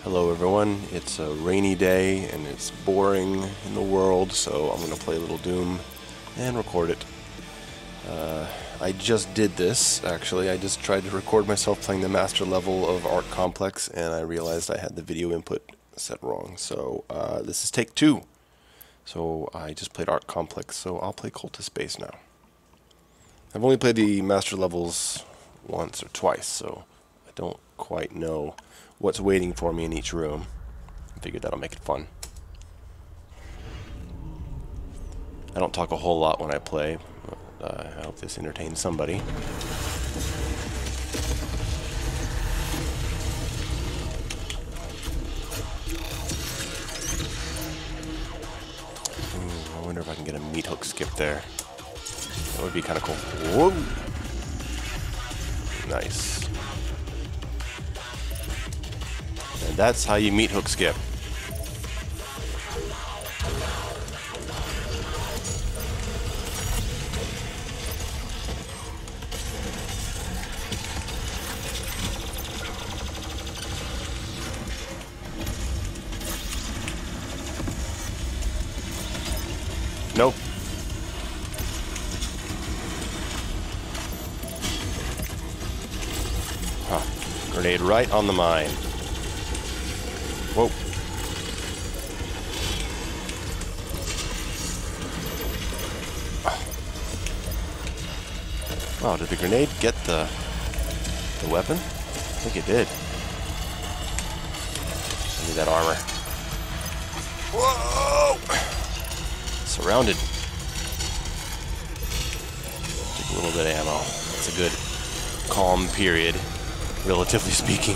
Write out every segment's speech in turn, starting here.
Hello everyone, it's a rainy day and it's boring in the world, so I'm going to play a little Doom and record it. I just did this, actually. I just tried to record myself playing the master level of Art Complex and I realized I had the video input set wrong. So this is take 2. So I just played Art Complex, so I'll play Cultist Base now. I've only played the master levels once or twice, so I don't quite know what's waiting for me in each room. I figured that'll make it fun. I don't talk a whole lot when I play, but I hope this entertains somebody. Ooh, I wonder if I can get a meat hook skip there. That would be kind of cool. Whoa! Nice. And that's how you meat hook skip. Nope. Huh. Grenade right on the mine. Whoa. Wow, did the grenade get the weapon? I think it did. I need that armor. Whoa! Surrounded. Take a little bit of ammo. That's a good calm period, relatively speaking.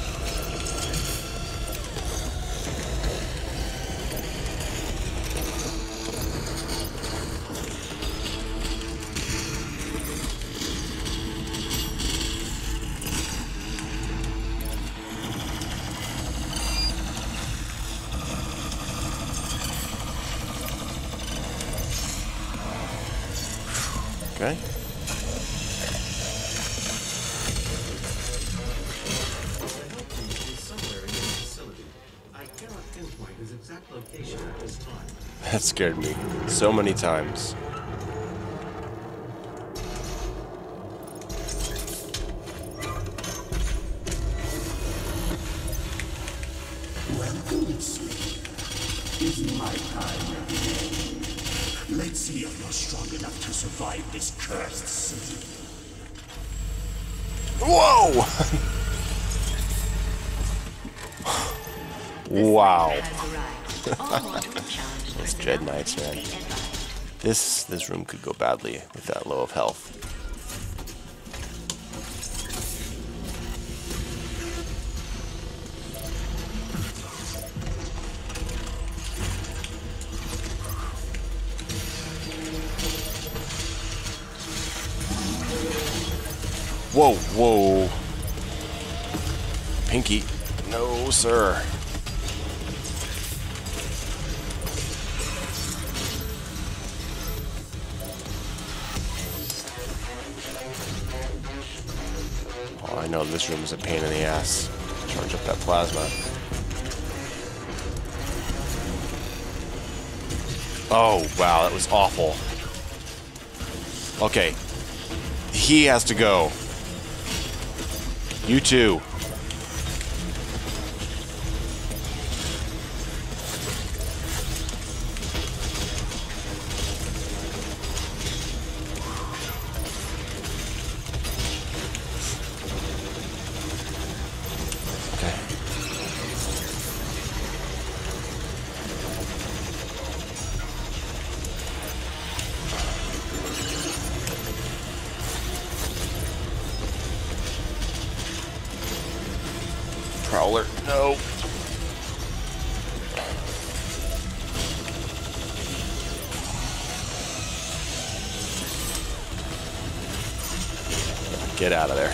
Okay. That scared me so many times. Welcome, sweet. It's my time again. Let's see if you're strong enough to survive this cursed city. Whoa! Wow. Those Dread Knights, man. This room could go badly with that low of health. Whoa, whoa. Pinky. No, sir. Oh, I know this room is a pain in the ass. Charge up that plasma. Oh, wow, that was awful. Okay. He has to go. You too. Okay. Prowler, no. Get out of there.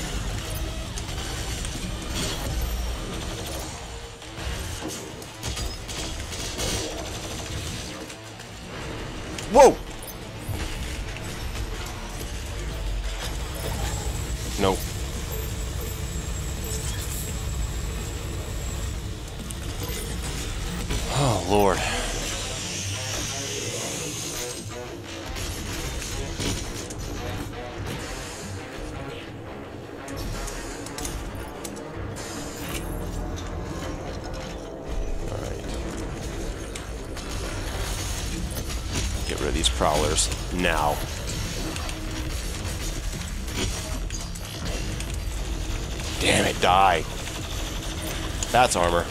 Whoa! Nope. Oh, Lord. Get rid of these prowlers now. Damn it, die. That's armor.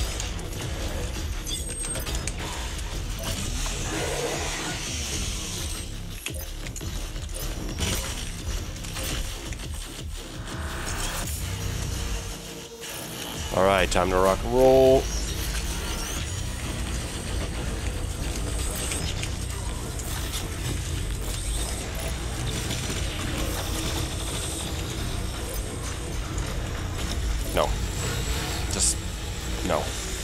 Alright, time to rock and roll. No. Just... no.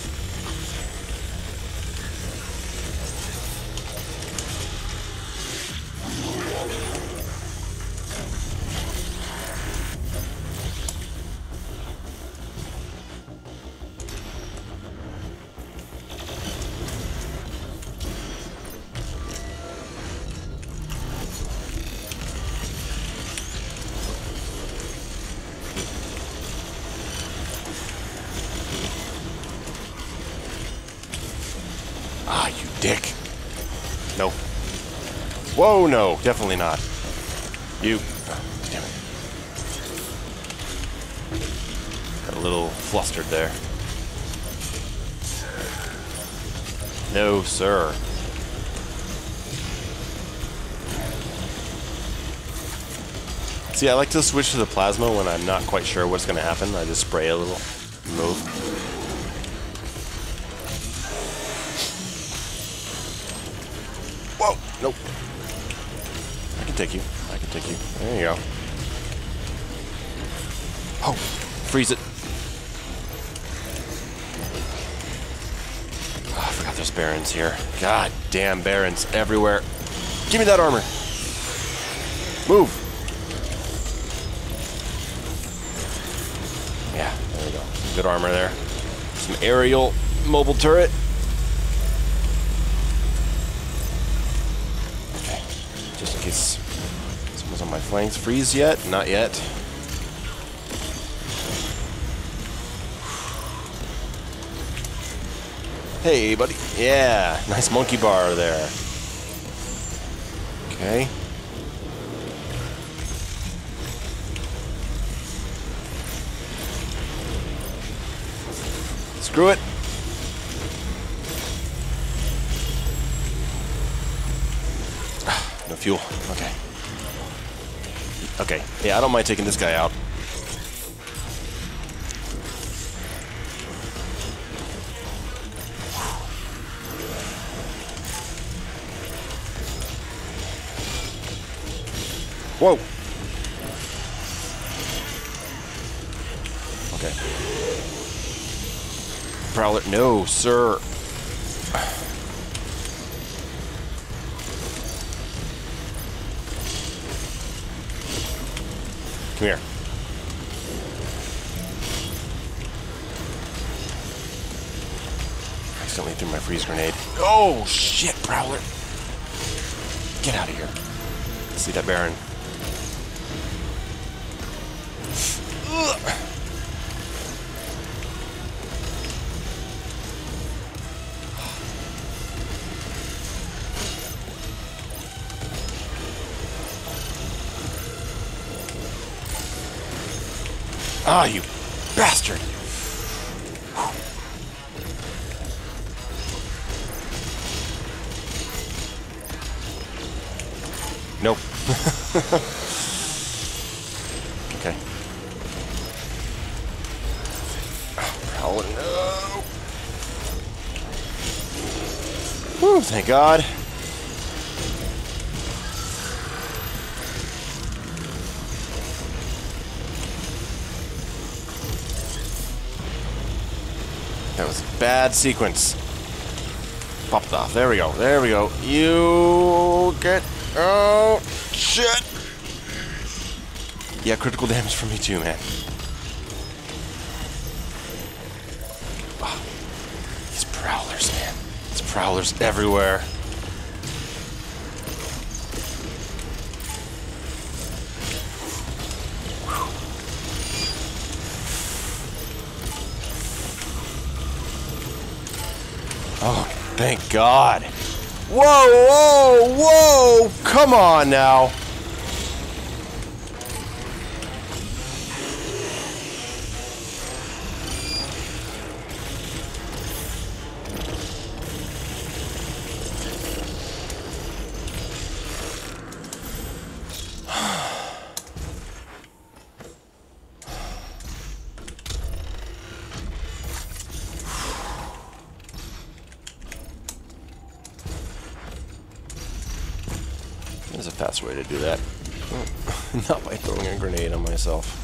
Ah, you dick. No. Whoa, no. Definitely not. You. Oh, damn it. Got a little flustered there. No, sir. See, I like to switch to the plasma when I'm not quite sure what's going to happen. I just spray a little, move. Whoa! Nope. I can take you. I can take you. There you go. Oh! Freeze it. Oh, I forgot there's barons here. God damn barons everywhere. Give me that armor. Move. Yeah, there we go. Some good armor there. Some aerial mobile turret. Okay, just in case someone's on my flanks. Freeze yet? Not yet. Hey, buddy. Yeah, nice monkey bar there. Okay. Screw it. No fuel. Okay. Okay. Yeah, I don't mind taking this guy out. Whoa. Okay. Prowler. No, sir. Come here. Accidentally threw my freeze grenade. Oh, shit, Prowler. Get out of here. See that Baron. Ugh. Ah, you bastard! Nope. Okay. Oh, no! Whew, thank God. That was a bad sequence. Popped off. There we go. There we go. You get... Oh, shit. Yeah, critical damage from me too, man. Oh, these prowlers, man. There's prowlers everywhere. Oh, thank God. Whoa, whoa, whoa! Come on now. There's a fast way to do that. Not by throwing a grenade on myself.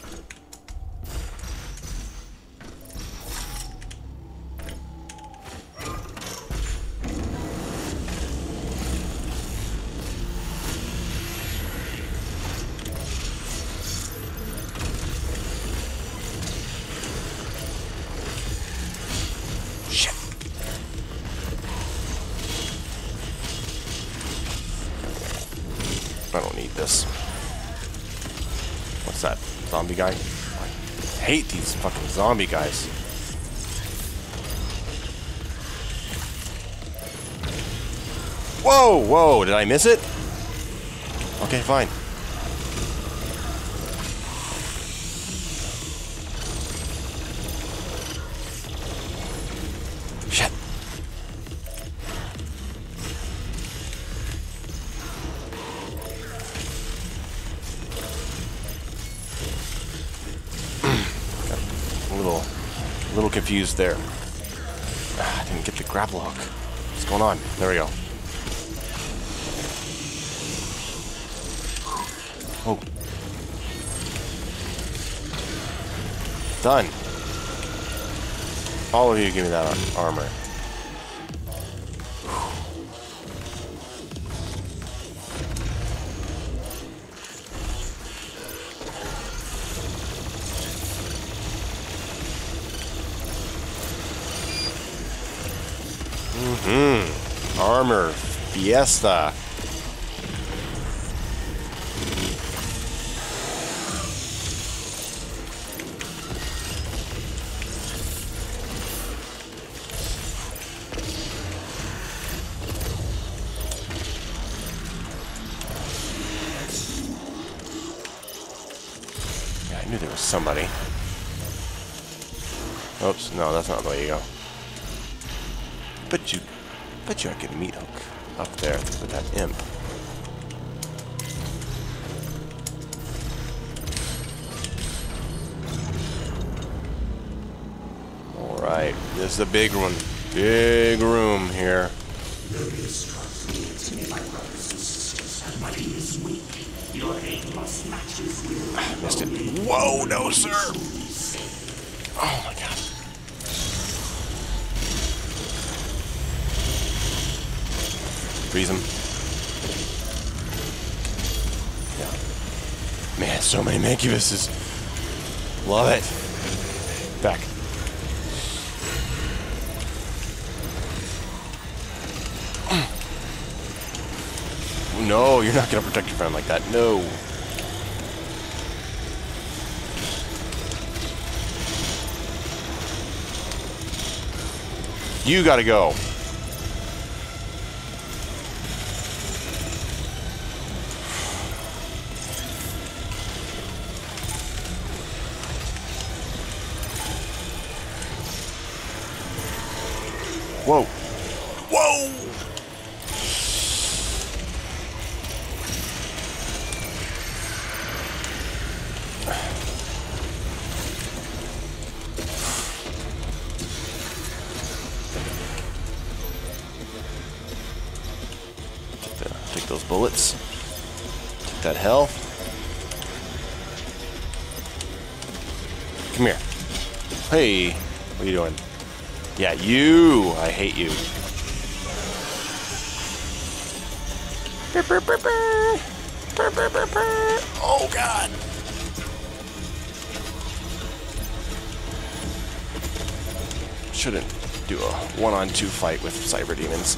Shit. I don't need this. What's that? Zombie guy? I hate these fucking zombie guys. Whoa, whoa, did I miss it? Okay, fine. Shit. A little confused there. I didn't get the grapple hook. What's going on? There we go. Oh. Done. All of you give me that armor. Armor Fiesta. Yeah, I knew there was somebody. Oops, no, that's not the way you go. Bet you I could meat hook up there with that imp. Alright, this is the big one. Big room here. Missed it. Whoa, no, sir! Oh my God. Freeze him. Yeah. Man, so many mancubuses. Love it. Back. No, you're not gonna protect your friend like that. No. You gotta go. Whoa. Whoa! Take those bullets. Take that health. Come here. Hey, what are you doing? Yeah, you! I hate you. Oh, God! Shouldn't do a one-on-two fight with cyber demons.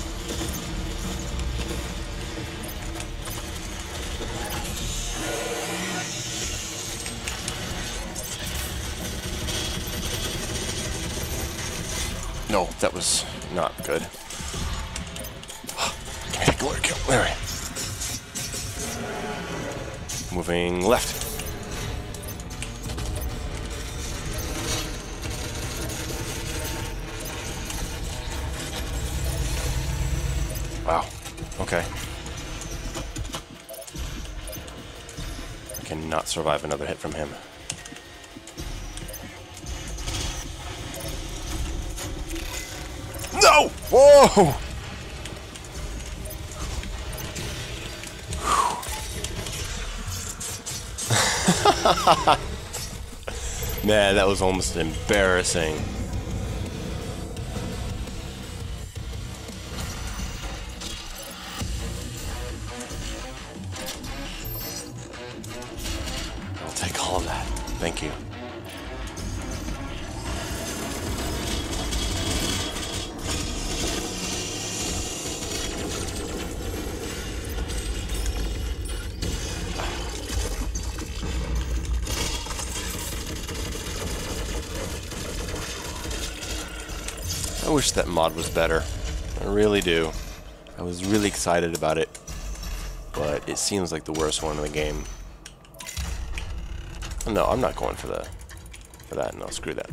No, that was not good. Give me that glory kill. All right. Moving left. Wow. Okay. I cannot survive another hit from him. No! Whoa! Man, that was almost embarrassing. I'll take all of that. Thank you. I wish that mod was better. I really do. I was really excited about it, but it seems like the worst one in the game. No, I'm not going for that. No, screw that.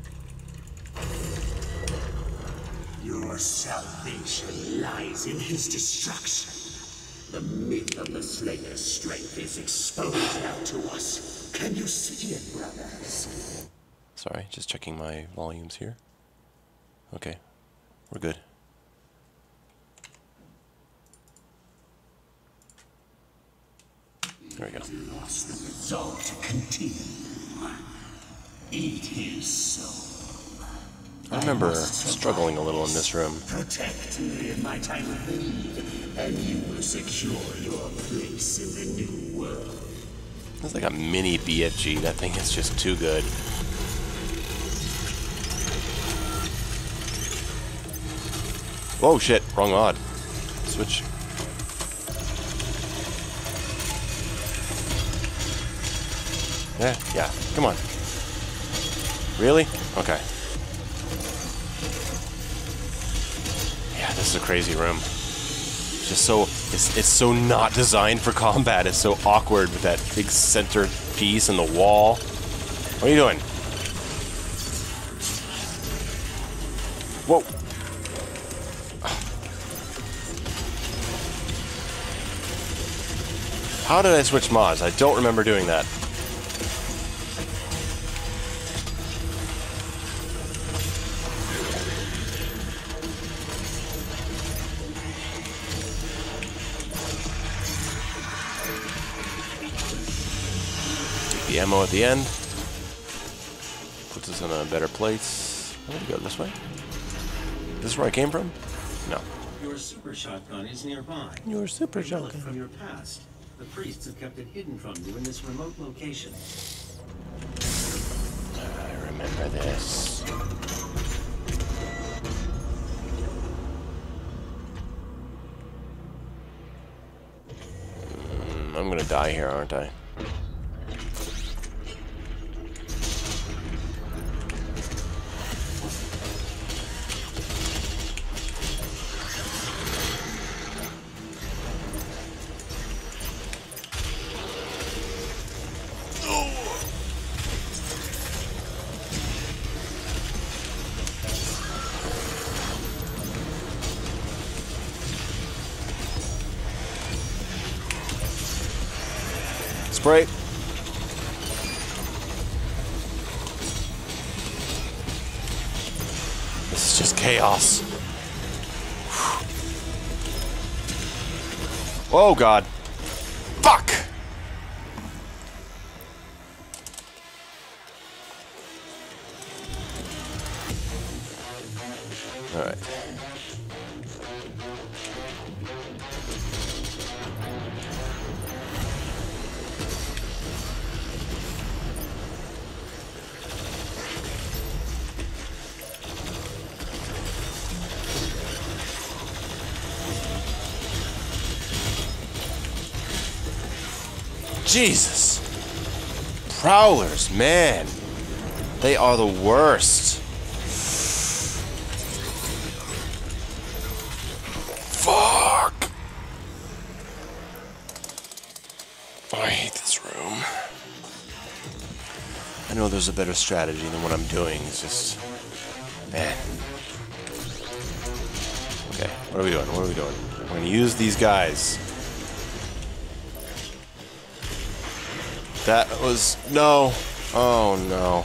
Your salvation lies in his destruction. The myth of the Slayer's strength is exposed now to us. Can you see it, brothers? Sorry, just checking my volumes here. Okay, we're good. There we go. Lost the resolve to continue. Eat his soul. I remember struggling a little in this room. Protect me in my time of need, and you will secure your place in the new world. It's like a mini BFG. That thing is just too good. Oh shit, wrong mod. Switch. Yeah, come on. Really? Okay. Yeah, this is a crazy room. It's just so, it's so not designed for combat. It's so awkward with that big center piece and the wall. What are you doing? Whoa. How did I switch mods? I don't remember doing that. Take the ammo at the end. Puts us in a better place. I'm gonna go this way. Is this where I came from? No. Your super shotgun is nearby. Your super Relic shotgun. from your past. The priests have kept it hidden from you in this remote location. I remember this. I'm gonna die here, aren't I? Spray. This is just chaos. Oh god. Fuck! Alright. Jesus. Prowlers, man. They are the worst. Fuck. Oh, I hate this room. I know there's a better strategy than what I'm doing. It's just... man. Okay, what are we doing? What are we doing? We're gonna use these guys. That was... no. Oh, no.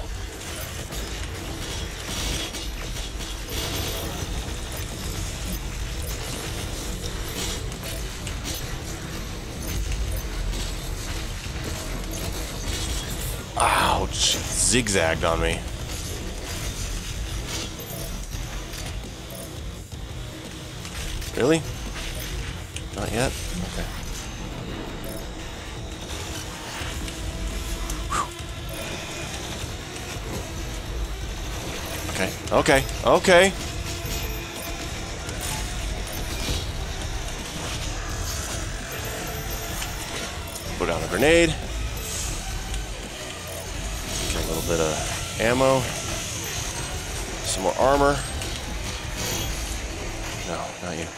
Ouch. Zigzagged on me. Really? Not yet? Okay. Whew. Okay. Okay. Put down a grenade. Get a little bit of ammo. Some more armor. No, not you.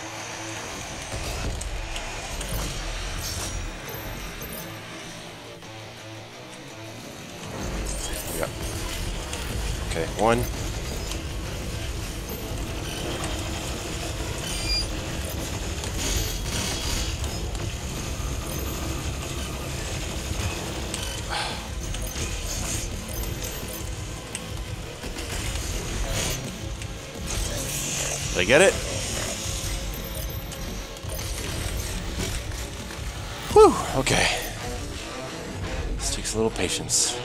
Yep. Okay, one. Did I get it? Whew, okay. This takes a little patience.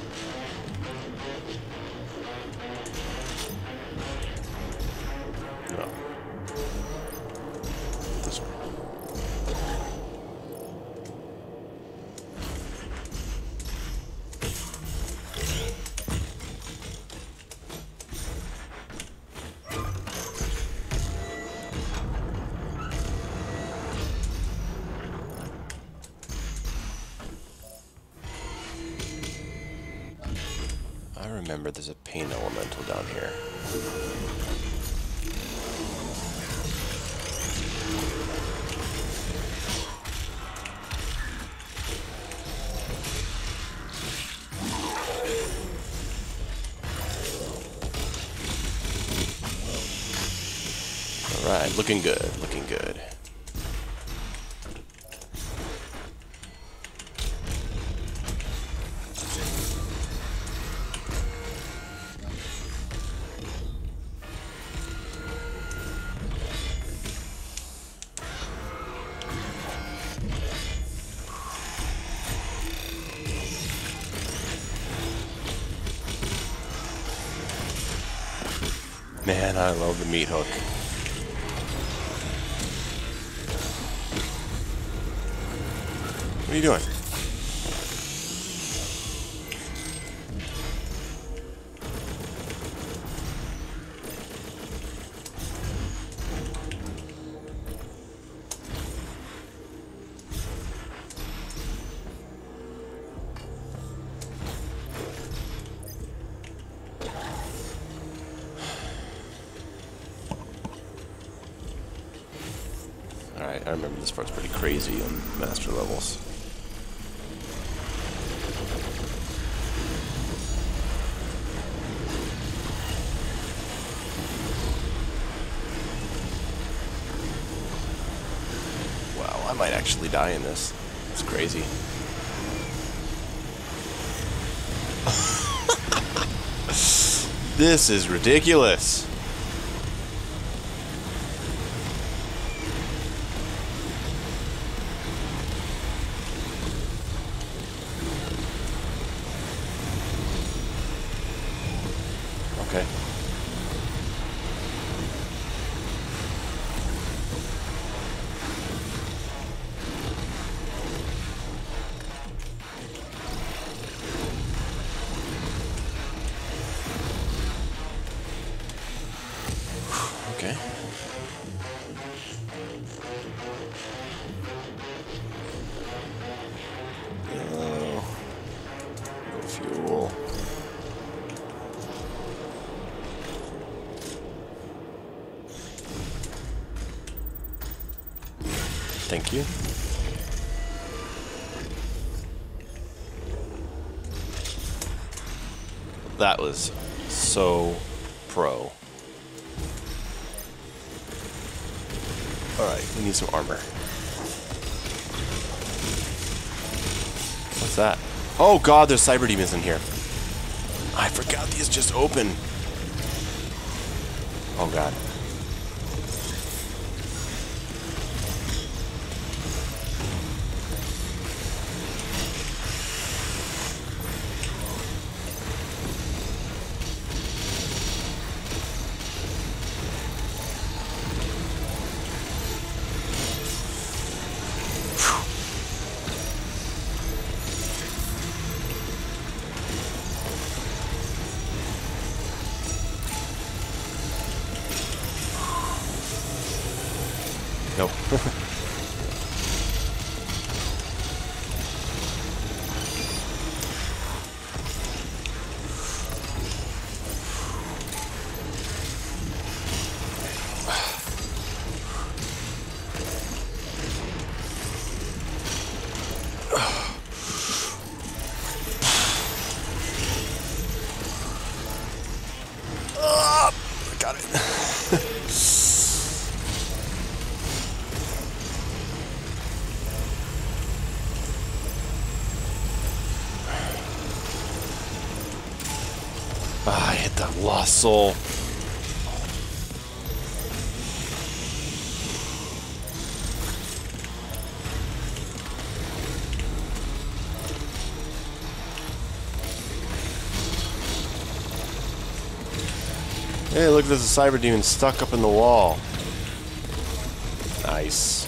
No. This one. I remember there's a pain elemental down here. Alright, looking good, looking good. Man, I love the meat hook. What are you doing? Alright, I remember this part's pretty crazy on master levels. Wow, I might actually die in this. It's crazy. This is ridiculous. Okay. Okay. Thank you. That was so pro. Alright, we need some armor. What's that? Oh god, there's cyber demons in here. I forgot these just open. Oh god. Nope. Got it. I hit that lost soul. Hey, look, there's a cyber demon stuck up in the wall. Nice.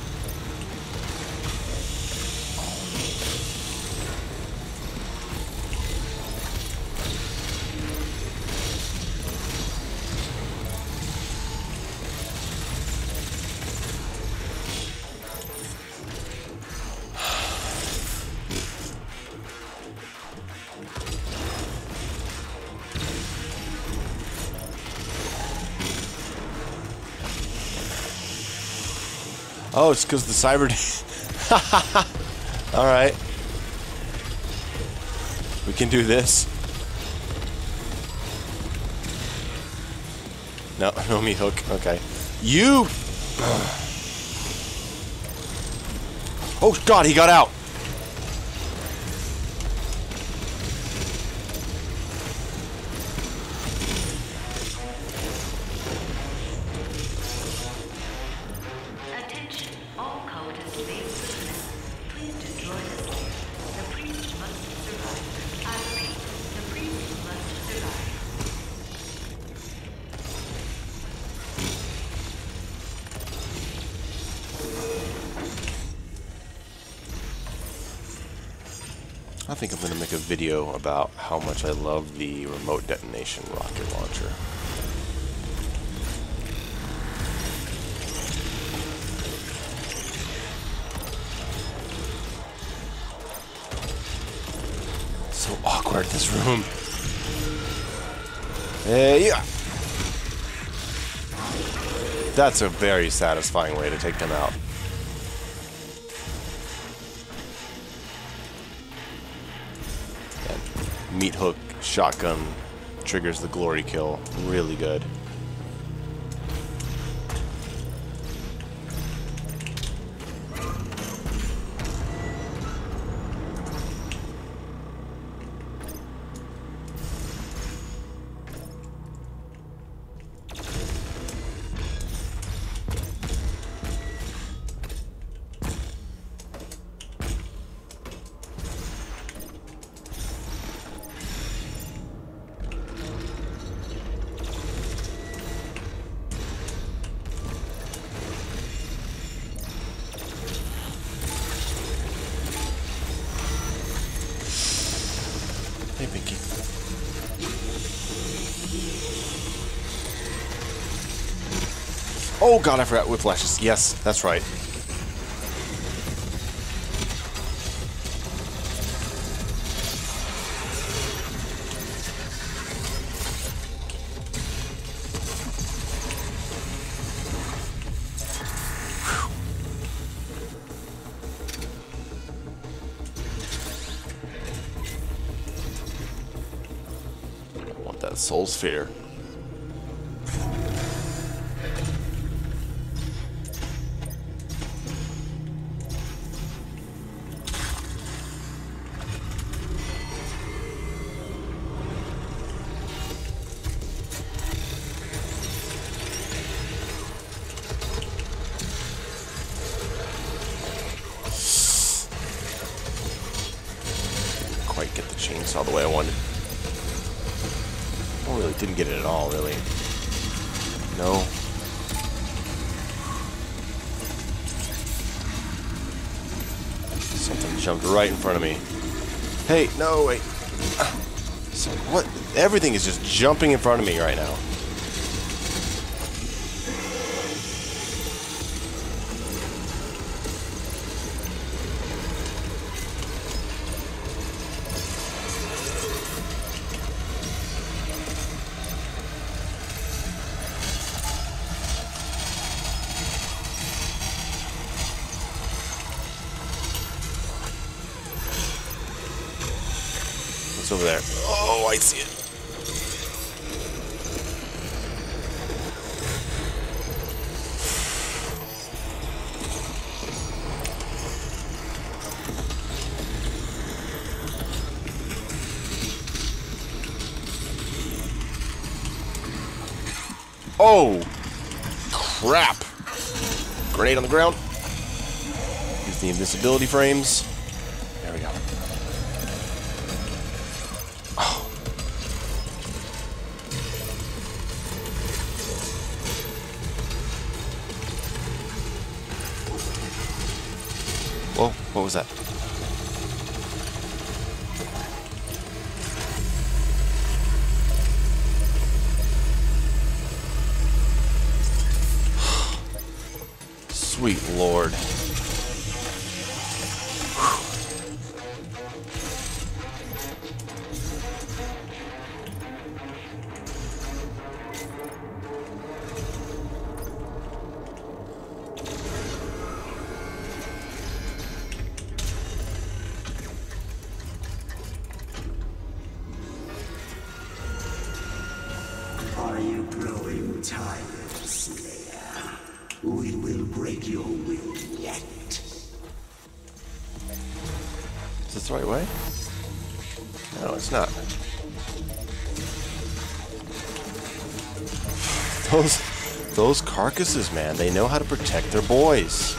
Oh, it's because the cyber... Alright. We can do this. No, no me hook. Okay. You... Oh, God, he got out. Attention, all Cultist Base personnel. Please destroy this place. The priest must survive. I repeat, the priest must survive. I think I'm going to make a video about how much I love the remote detonation rocket launcher. So awkward, this room. Yeah. That's a very satisfying way to take them out. Meat hook shotgun triggers the glory kill. Really good. Hey, Pinky. Oh god, I forgot whiplashes. Yes, that's right. soul sphere. Quite get the chainsaw the way I wanted. Oh, really didn't get it at all, really. No. Something jumped right in front of me. Hey, no, wait. So what? Everything is just jumping in front of me right now. What's over there? Oh, I see it. Oh, crap. Grenade on the ground. Use the invisibility frames. There we go. Oh. Whoa, what was that? Sweet Lord. Are you growing tired, Slayer? We will break your will yet. Is this the right way? No, it's not. Those carcasses, man, they know how to protect their boys.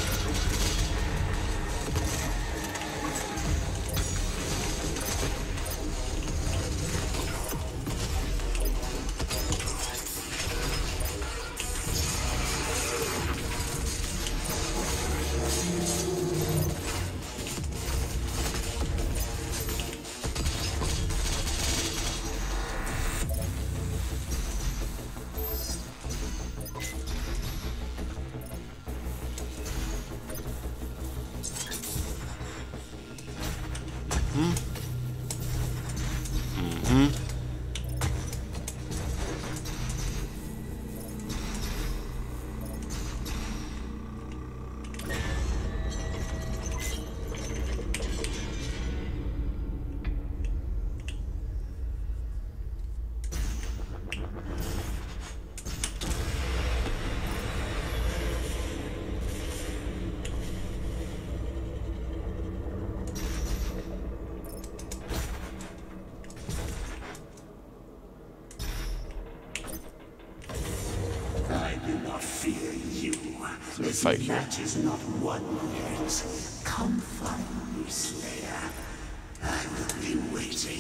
I do not fear you. This fight here. match is not won yet. Come find me, Slayer. I will be waiting.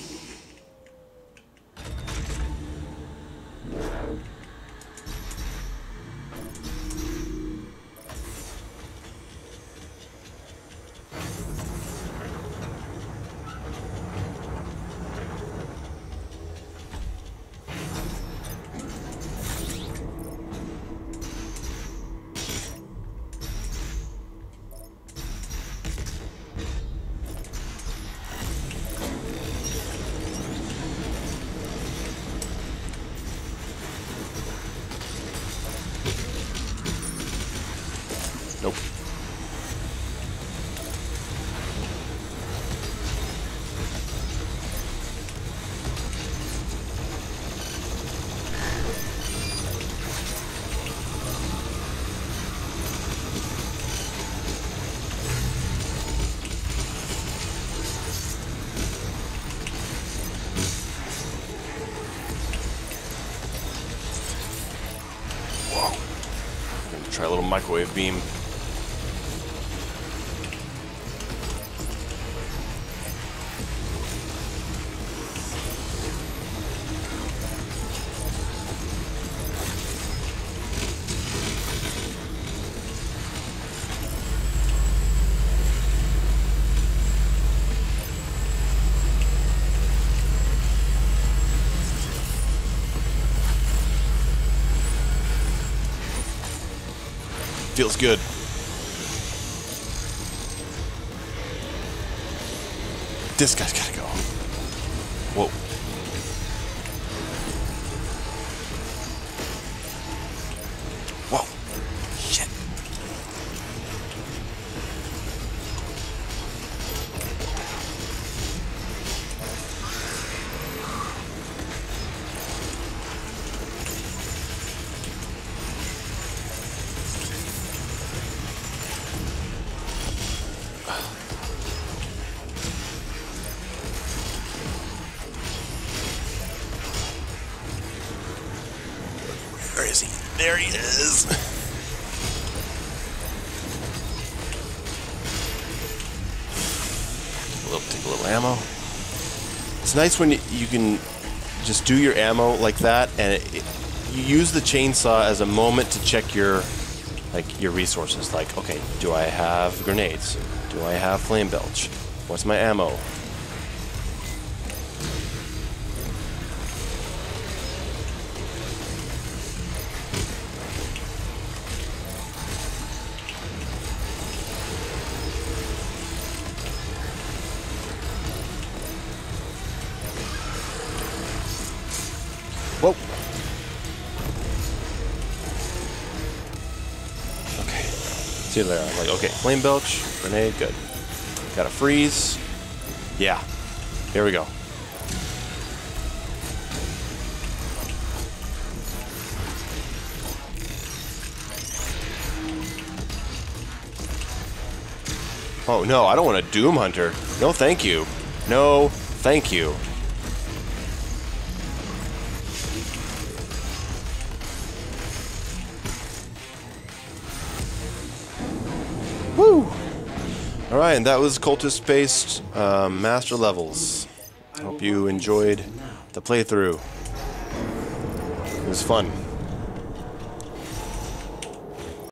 Nope. Try a little microwave beam. Feels good. This guy's gotta go. Whoa. Whoa. Shit. Where is he? There he is. Take a little ammo. It's nice when you can just do your ammo like that, and you use the chainsaw as a moment to check your resources. Like, okay, do I have grenades? Do I have flame belch? What's my ammo? Whoa. Okay. See you there. I'm like, okay, flame belch, grenade, good. Got a freeze. Yeah. Here we go. Oh no, I don't want a Doom Hunter. No thank you. No thank you. Woo! Alright, and that was Cultist Base Master Levels. Hope you enjoyed the playthrough. It was fun.